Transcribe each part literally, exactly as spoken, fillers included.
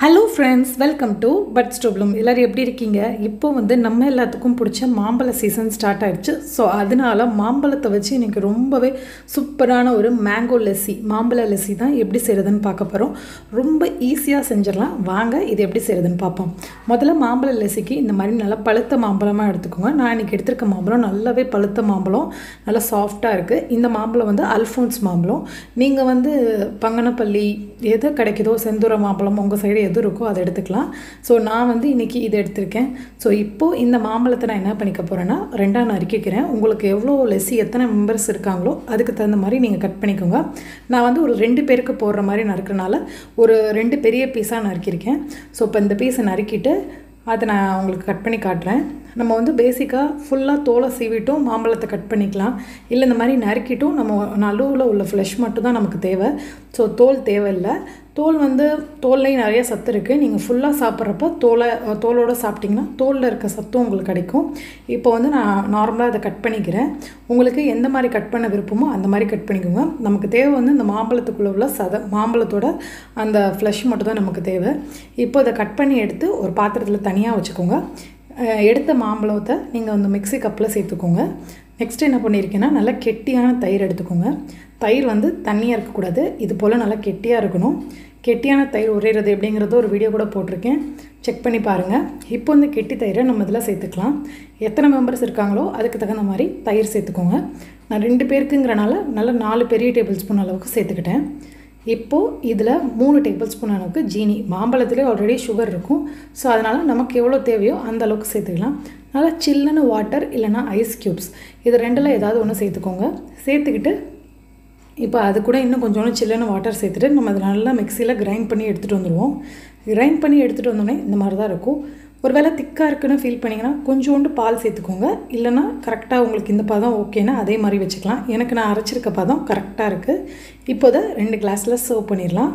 Hello friends, welcome to Buds to Bloom. எல்லோரும் எப்படி இருக்கீங்க? இப்போ வந்து நம்ம எல்லாத்துக்கும் பிடிச்ச மாம்பழ சீசன் ஸ்டார்ட் ஆகிடுச்சு. ஸோ அதனால் மாம்பழத்தை வச்சு இன்றைக்கி ரொம்பவே சூப்பரான ஒரு மேங்கோ லெஸ்ஸி, மாம்பழ லெஸ்ஸி தான் எப்படி செய்கிறதுன்னு பார்க்க போகிறோம். ரொம்ப ஈஸியாக செஞ்சிடலாம். வாங்க இது எப்படி செய்கிறதுன்னு பார்ப்போம். முதல்ல மாம்பழ லெஸ்ஸிக்கு இந்த மாதிரி நல்லா பழுத்த மாம்பழமாக எடுத்துக்கோங்க. நான் இன்றைக்கி எடுத்துருக்க மாம்பழம் நல்லாவே பழுத்த மாம்பழம், நல்லா சாஃப்டாக இருக்குது. இந்த மாம்பழம் வந்து அல்ஃபோன்ஸ் மாம்பழம். நீங்கள் வந்து பங்கனப்பள்ளி எது கிடைக்குதோ, செந்தூர மாம்பழம் உங்கள் சைடு எது இருக்கோ அதை எடுத்துக்கலாம். ஸோ நான் வந்து இன்றைக்கி இதை எடுத்திருக்கேன். ஸோ இப்போது இந்த மாம்பழத்தை நான் என்ன பண்ணிக்க போகிறேன்னா ரெண்டாக நறுக்கிக்கிறேன். உங்களுக்கு எவ்வளோ லெஸ்ஸி எத்தனை மெம்பர்ஸ் இருக்காங்களோ அதுக்கு தகுந்த மாதிரி நீங்கள் கட் பண்ணிக்கோங்க. நான் வந்து ஒரு ரெண்டு பேருக்கு போடுற மாதிரி நறுக்கிறனால ஒரு ரெண்டு பெரிய பீஸாக நறுக்கியிருக்கேன். ஸோ இப்போ இந்த பீஸை நறுக்கிட்டு அதை நான் உங்களுக்கு கட் பண்ணி காட்டுறேன். நம்ம வந்து பேசிக்காக ஃபுல்லாக தோலை சீவிட்டும் மாம்பழத்தை கட் பண்ணிக்கலாம். இல்லை இந்த மாதிரி நறுக்கிட்டும் நம்ம நடுவில் உள்ள ஃப்ளஷ் மட்டும் தான் நமக்கு தேவை. ஸோ தோல் தேவையில்லை. தோல் வந்து தோல்லையும் நிறைய சத்து இருக்குது. நீங்கள் ஃபுல்லாக சாப்பிட்றப்ப தோலை தோலோடு சாப்பிட்டிங்கன்னா தோலில் இருக்க சத்தும் உங்களுக்கு கிடைக்கும். இப்போ வந்து நான் நார்மலாக அதை கட் பண்ணிக்கிறேன். உங்களுக்கு எந்த மாதிரி கட் பண்ண விருப்பமோ அந்த மாதிரி கட் பண்ணிக்கோங்க. நமக்கு தேவை வந்து இந்த மாம்பழத்துக்குள்ளே உள்ள சத மாம்பழத்தோட அந்த ஃப்ளஷ் மட்டும் தான் நமக்கு தேவை. இப்போ அதை கட் பண்ணி எடுத்து ஒரு பாத்திரத்தில் தனியாக வச்சுக்கோங்க. எடுத்த மாம்பழத்தை நீங்கள் வந்து மிக்ஸி கப்பில் சேர்த்துக்கோங்க. நெக்ஸ்ட்டு என்ன பண்ணியிருக்கேன்னா நல்லா கெட்டியான தயிர் எடுத்துக்கோங்க. தயிர் வந்து தண்ணியாக இருக்கக்கூடாது, இது போல் நல்லா கெட்டியாக இருக்கணும். கெட்டியான தயிர் உரைகிறது எப்படிங்கிறது ஒரு வீடியோ கூட போட்டிருக்கேன், செக் பண்ணி பாருங்கள். இப்போ வந்து கெட்டி தயிரை நம்ம இதில் சேர்த்துக்கலாம். எத்தனை மெம்பர்ஸ் இருக்காங்களோ அதுக்கு தகுந்த மாதிரி தயிர் சேர்த்துக்கோங்க. நான் ரெண்டு பேருக்குங்கிறனால நல்லா நாலு பெரிய டேபிள் ஸ்பூன் அளவுக்கு சேர்த்துக்கிட்டேன். இப்போது இதில் மூணு டேபிள் ஸ்பூன் அளவுக்கு ஜீனி, மாம்பழத்துலேயே ஆல்ரெடி சுகர் இருக்கும். ஸோ அதனால் நமக்கு எவ்வளோ தேவையோ அந்த அளவுக்கு சேர்த்துக்கலாம். நல்லா சில்லுன்னு வாட்டர் இல்லைனா ஐஸ் க்யூப்ஸ், இது ரெண்டில் ஏதாவது ஒன்று சேர்த்துக்கோங்க. சேர்த்துக்கிட்டு இப்போ அது கூட இன்னும் கொஞ்சோண்டு சில்லுன்னு வாட்டர் சேர்த்துட்டு நம்ம அதை நல்லா மிக்சியில் கிரைண்ட் பண்ணி எடுத்துகிட்டு வந்துடுவோம். கிரைண்ட் பண்ணி எடுத்துகிட்டு வந்தோடனே இந்த மாதிரி தான் இருக்கும். ஒரு வேளை திக்காக இருக்குன்னு ஃபீல் பண்ணிங்கன்னா கொஞ்சோண்டு பால் சேர்த்துக்கோங்க. இல்லைனா கரெக்டாக உங்களுக்கு இந்த பதம் ஓகேன்னா அதே மாதிரி வச்சுக்கலாம். எனக்கு நான் அரைச்சிருக்க பதம் கரெக்டாக இருக்குது. இப்போ அதை ரெண்டு கிளாஸில் சர்வ் பண்ணிடலாம்.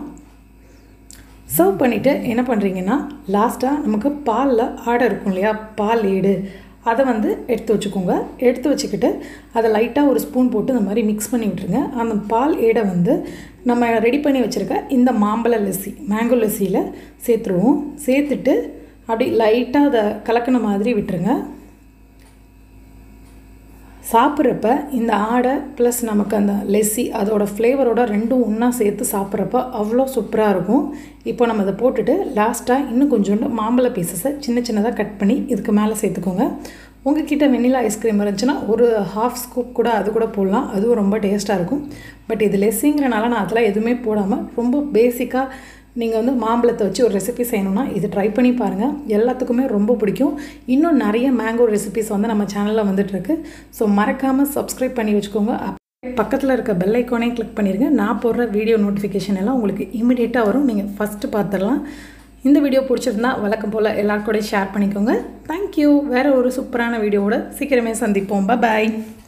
சர்வ் பண்ணிவிட்டு என்ன பண்ணுறீங்கன்னா லாஸ்ட்டாக நமக்கு பாலில் ஆடை இருக்கும் இல்லையா, பால் ஏடு, அதை வந்து எடுத்து வச்சுக்கோங்க. எடுத்து வச்சுக்கிட்டு அதை லைட்டாக ஒரு ஸ்பூன் போட்டு இந்த மாதிரி மிக்ஸ் பண்ணி விட்டுருங்க. அந்த பால் ஏடை வந்து நம்ம ரெடி பண்ணி வச்சுருக்க இந்த மாம்பழ லெஸ்ஸி, மேங்கோ லெஸ்ஸியில் சேர்த்துருவோம். சேர்த்துட்டு அப்படி லைட்டாக அதை கலக்கின மாதிரி விட்டுருங்க. சாப்பிட்றப்ப இந்த ஆடை ப்ளஸ் நமக்கு அந்த லெஸ்ஸி அதோட ஃப்ளேவரோட ரெண்டும் ஒன்றா சேர்த்து சாப்பிட்றப்ப அவ்வளோ சூப்பராக இருக்கும். இப்போ நம்ம அதை போட்டுட்டு லாஸ்ட்டாக இன்னும் கொஞ்சோண்டு மாம்பழ பீசஸை சின்ன சின்னதாக கட் பண்ணி இதுக்கு மேலே சேர்த்துக்கோங்க. உங்ககிட்ட வெண்ணிலா ஐஸ்கிரீம் இருந்துச்சுன்னா ஒரு ஹாஃப் ஸ்கூப் கூட அது கூட போடலாம், அதுவும் ரொம்ப டேஸ்ட்டாக இருக்கும். பட் இது லெஸ்ஸிங்கிறனால நான் அதெல்லாம் எதுவுமே போடாமல் ரொம்ப பேசிக்காக நீங்கள் வந்து மாம்பழத்தை வச்சு ஒரு ரெசிபி செய்யணுன்னா இது ட்ரை பண்ணி பாருங்கள். எல்லாத்துக்குமே ரொம்ப பிடிக்கும். இன்னும் நிறைய மேங்கோ ரெசிபிஸ் வந்து நம்ம சேனலில் வந்துட்டுருக்கு. ஸோ மறக்காமல் சப்ஸ்கிரைப் பண்ணி வச்சுக்கோங்க. பக்கத்தில் இருக்க பெல் ஐக்கானே கிளிக் பண்ணிடுங்க. நான் போடுற வீடியோ நோட்டிஃபிகேஷன் எல்லாம் உங்களுக்கு இமிடியேட்டாக வரும். நீங்கள் ஃபஸ்ட்டு பார்த்துடலாம். இந்த வீடியோ பிடிச்சிருந்தா வழக்கம் போல் எல்லாருக்கூட ஷேர் பண்ணிக்கோங்க. தேங்க்யூ. வேறு ஒரு சூப்பரான வீடியோவோட சீக்கிரமே சந்திப்போம். பாய்.